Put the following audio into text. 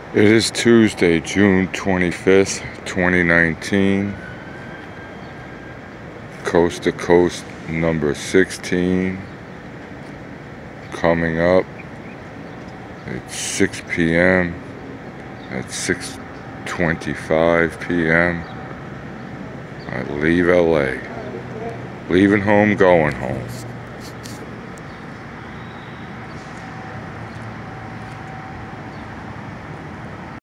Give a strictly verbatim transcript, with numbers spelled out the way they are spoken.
It is Tuesday, June twenty-fifth, twenty nineteen. Coast to Coast number sixteen coming up. It's six p m At six twenty-five p m I leave L A. Leaving home, going home.